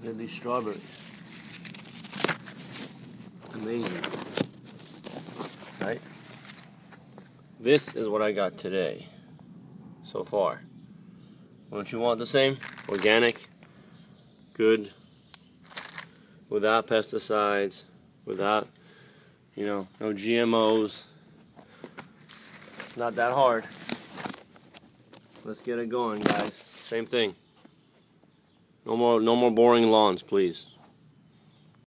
Look at these strawberries. Amazing. Right? This is what I got today. So far. Don't you want the same? Organic. Good. Without pesticides. Without, no GMOs. It's not that hard. Let's get it going, guys. Same thing. No more boring lawns, please.